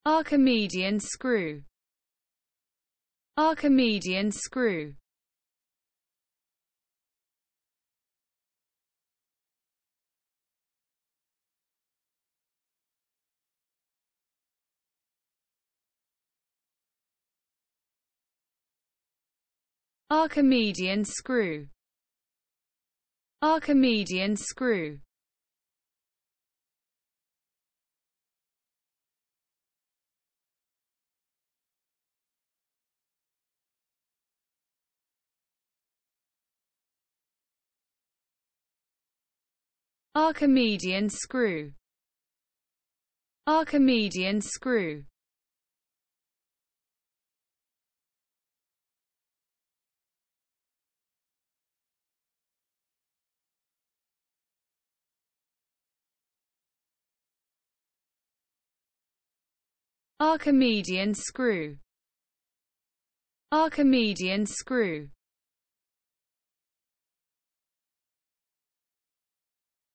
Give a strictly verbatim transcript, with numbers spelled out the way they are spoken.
Archimedean screw. Archimedean screw. Archimedean screw. Archimedean screw. Archimedean screw. Archimedean screw. Archimedean screw. Archimedean screw.